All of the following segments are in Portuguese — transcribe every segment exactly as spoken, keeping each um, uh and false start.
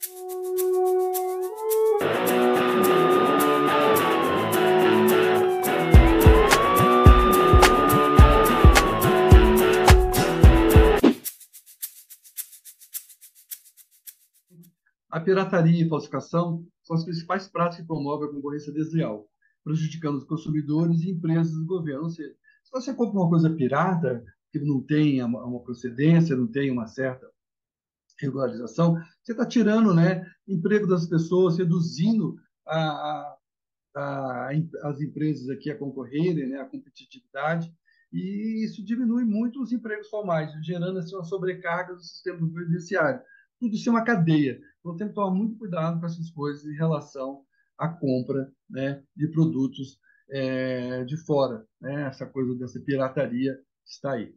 A pirataria e falsificação são as principais práticas que promovem a concorrência desleal, prejudicando os consumidores e empresas do governo. Ou seja, se você compra uma coisa pirata, que não tem uma, uma procedência, não tem uma certa regularização, você está tirando, né, emprego das pessoas, reduzindo a, a, a, as empresas aqui a concorrerem, né, a competitividade, e isso diminui muito os empregos formais, gerando assim, uma sobrecarga do sistema previdenciário. Tudo isso é uma cadeia. Então, temos que tomar muito cuidado com essas coisas em relação à compra, né, de produtos é, de fora, né, essa coisa dessa pirataria que está aí.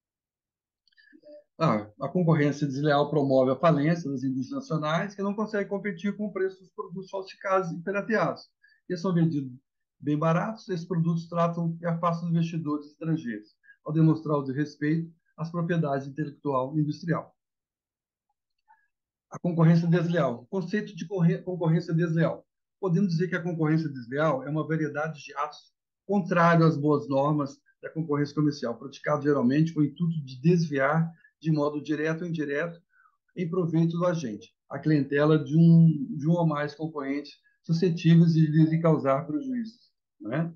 Ah, a concorrência desleal promove a falência das indústrias nacionais que não conseguem competir com o preço dos produtos falsificados e pirateados. Eles são vendidos bem baratos, esses produtos tratam e afastam investidores estrangeiros, ao demonstrar o desrespeito às propriedades intelectual e industrial. A concorrência desleal. O conceito de concorrência desleal. Podemos dizer que a concorrência desleal é uma variedade de atos contrários às boas normas da concorrência comercial, praticado geralmente com o intuito de desviar de modo direto ou indireto em proveito do agente, a clientela de um, de um ou mais concorrentes suscetíveis de lhe causar prejuízos. Né?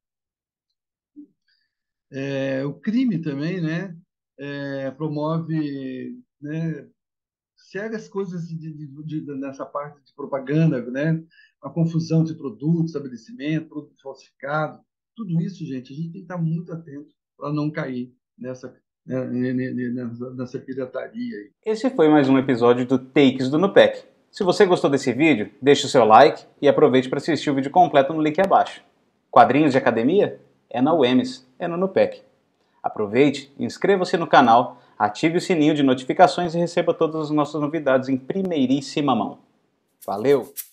É, o crime também, né, é, promove, né, sérias coisas de, de, de, nessa parte de propaganda, né, a confusão de produtos, estabelecimento, produtos falsificados, tudo isso, gente, a gente tem que estar muito atento para não cair nessa, né, nessa, nessa pirataria aí. Esse foi mais um episódio do Takes do Nupec. Se você gostou desse vídeo, deixe o seu like e aproveite para assistir o vídeo completo no link abaixo. Quadrinhos de academia? É na U E M S, é no Nupec. Aproveite, inscreva-se no canal, ative o sininho de notificações e receba todas as nossas novidades em primeiríssima mão. Valeu!